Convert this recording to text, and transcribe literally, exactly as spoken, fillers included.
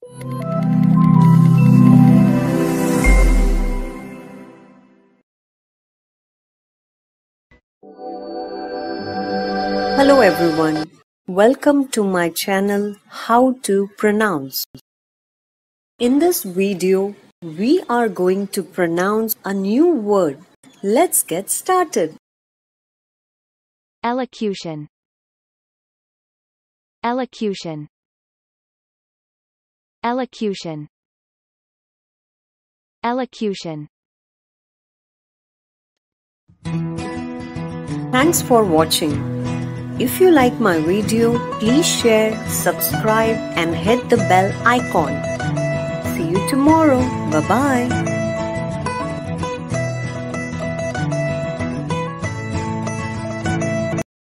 Hello everyone, welcome to my channel How to Pronounce. In this video, we are going to pronounce a new word. Let's get started. Elocution. Elocution. Elocution. Elocution. Thanks for watching. If you like my video, please share, subscribe and hit the bell icon. See you tomorrow. Bye-bye.